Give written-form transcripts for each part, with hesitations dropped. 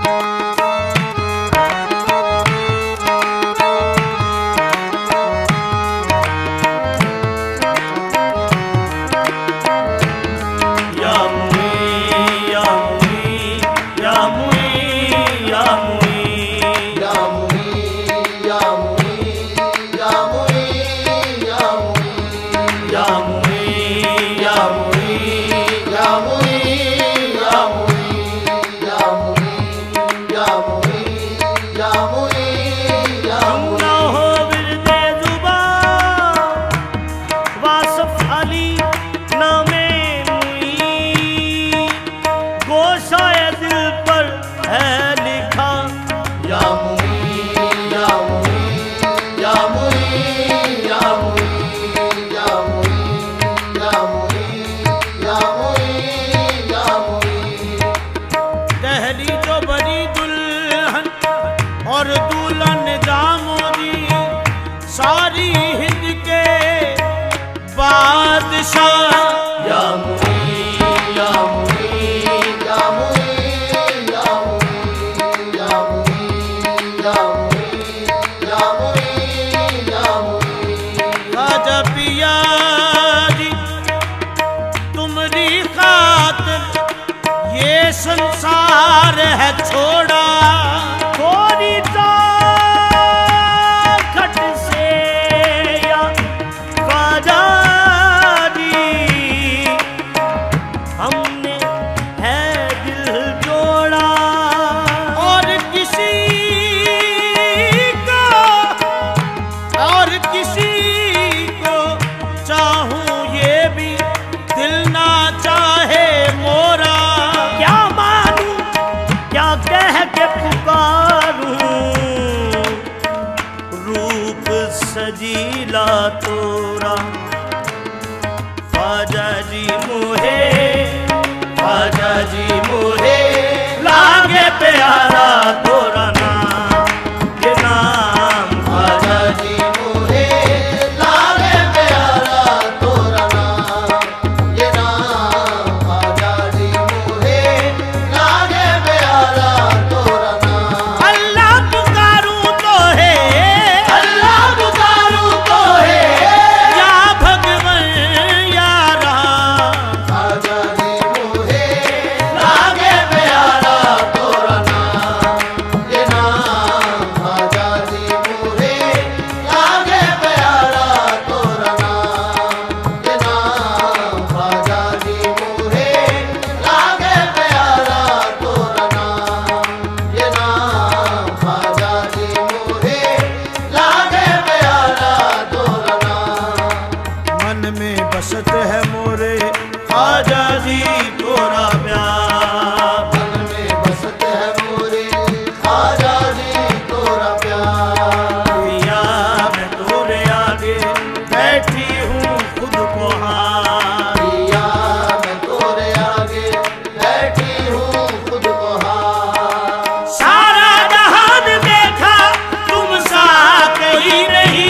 संसार है छोड़ा थोड़ी ताकत से या काजारी हमने है दिल जोड़ा और किसी को चाहूं ये भी दिल ना चाहे मोरा कह के पुकारूं रूप सजीला तोरा ख्वाजा जी मोहे लागे प्यारा तोरा नाम ये नाम ख्वाजा जी मोहे लागे प्यारा तोरा नाम ये नाम ख्वाजा जी मोहे लागे प्यारा बसत है मोरे ख्वाजा जी तोरा प्यार मन में बसत है मोरे ख्वाजा जी तोरा प्यार दुनिया में तोरे आगे बैठी हूँ खुद को हार दुनिया में तोरे आगे बैठी हूँ खुद को हार सारा जहान देखा तुम सा कोई नहीं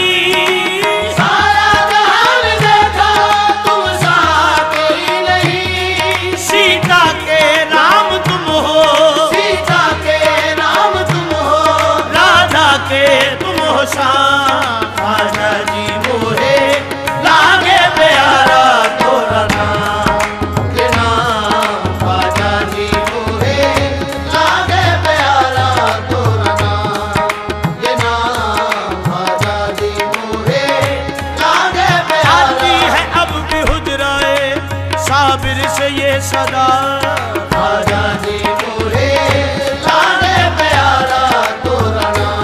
ख्वाजा जी मोहे लागे प्यारा तोरा नाम ये नाम ख्वाजा जी मोहे लागे प्यारा तोरा नाम ये नाम ख्वाजा जी मोहे लागे प्यारा है अब भी हुजराए साबिर से ये सदा ख्वाजा जी मोहे लागे प्यारा तोरा नाम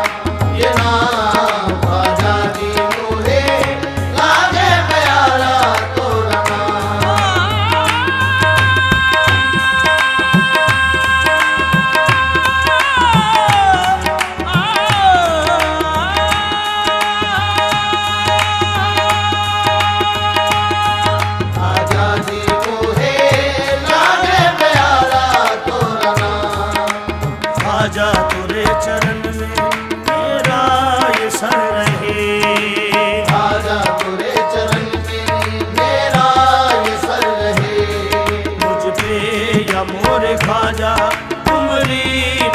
ख्वाजा तुरे चरण में मेरा ये सर रहे ख्वाजा तुरे चरण में मेरा ये सर रहे मुझ पे या मोरे ख्वाजा तुमरी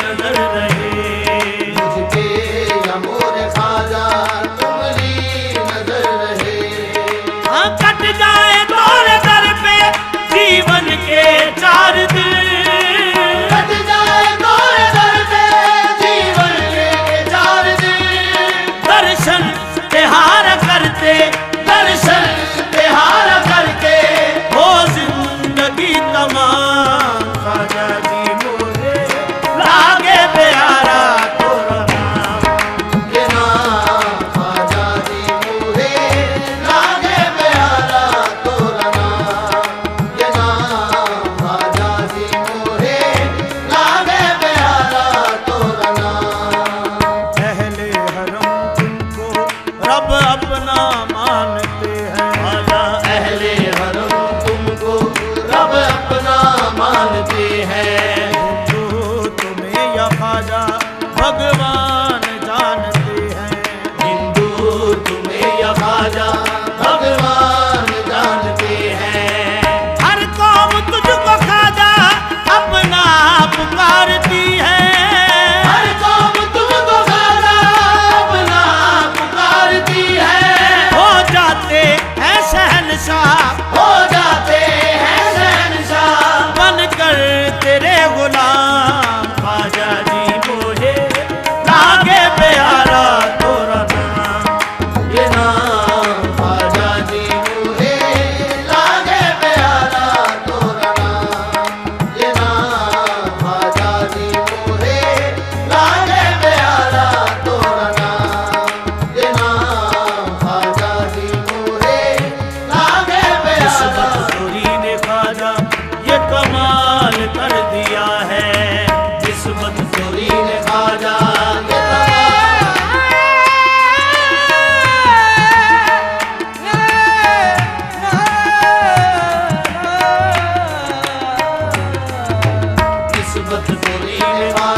मुसीबत तेरी है